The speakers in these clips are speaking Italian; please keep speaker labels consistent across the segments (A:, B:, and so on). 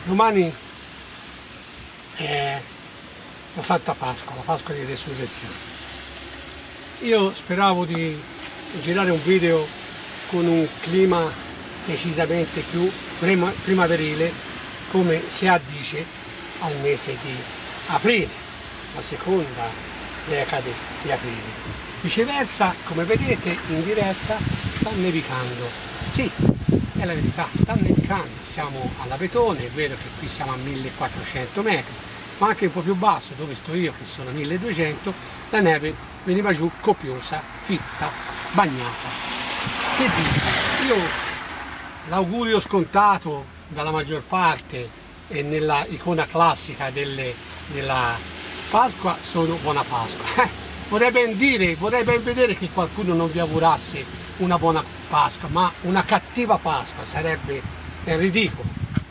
A: Domani è la Santa Pasqua, la Pasqua di Resurrezione. Io speravo di girare un video con un clima decisamente più primaverile, come si addice al mese di aprile, la seconda decade di aprile. Viceversa, come vedete in diretta, sta nevicando. Sì, è la verità, sta nevicando. Siamo all'Abetone, è vero che qui siamo a 1400 metri, ma anche un po' più basso, dove sto io, che sono a 1200, la neve veniva giù copiosa, fitta, bagnata. Che dico? Io l'augurio scontato dalla maggior parte e nella icona classica della Pasqua sono buona Pasqua. Vorrei ben vedere che qualcuno non vi augurasse una buona Pasqua, ma una cattiva Pasqua sarebbe ridicolo.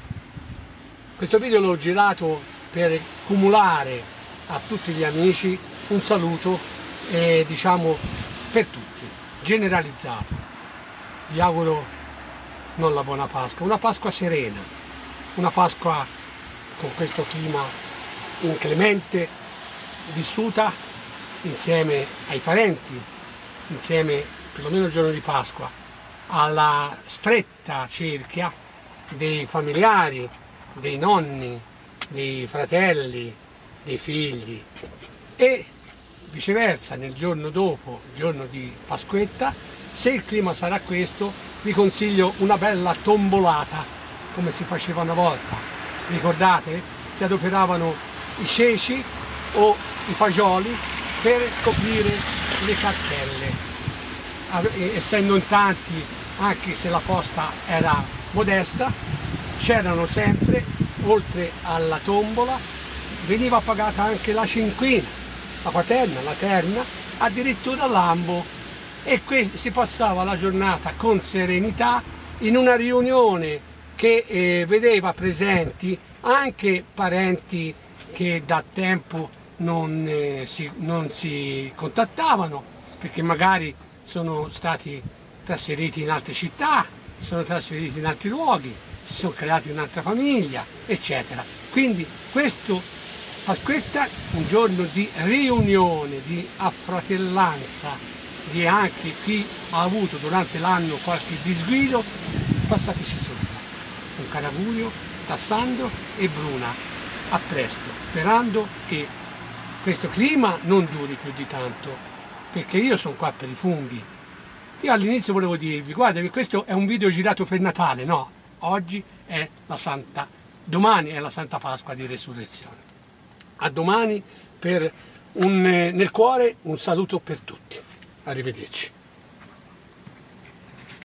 A: Questo video l'ho girato per cumulare a tutti gli amici un saluto, diciamo, per tutti, generalizzato. Vi auguro non la buona Pasqua, una Pasqua serena, una Pasqua con questo clima inclemente, vissuta insieme ai parenti, insieme perlomeno il giorno di Pasqua, alla stretta cerchia dei familiari, dei nonni, dei fratelli, dei figli, e viceversa nel giorno dopo, il giorno di Pasquetta, se il clima sarà questo, vi consiglio una bella tombolata come si faceva una volta. Ricordate? Si adoperavano i ceci o i fagioli per coprire le cartelle. Essendo in tanti, anche se la posta era modesta, c'erano sempre, oltre alla tombola, veniva pagata anche la cinquina, la quaterna, la terna, addirittura l'ambo, e si passava la giornata con serenità in una riunione che vedeva presenti anche parenti che da tempo non si contattavano, perché magari sono stati trasferiti in altre città, sono trasferiti in altri luoghi, si sono creati un'altra famiglia, eccetera. Quindi questo Pasquetta, un giorno di riunione, di affratellanza, di anche chi ha avuto durante l'anno qualche disguido, passateci sopra. Un caro augurio da Sandro e Bruna. A presto, sperando che questo clima non duri più di tanto, perché io sono qua per i funghi. Io all'inizio volevo dirvi, guarda che questo è un video girato per Natale, no, oggi è domani è la Santa Pasqua di Resurrezione. A domani, nel cuore un saluto per tutti. Arrivederci.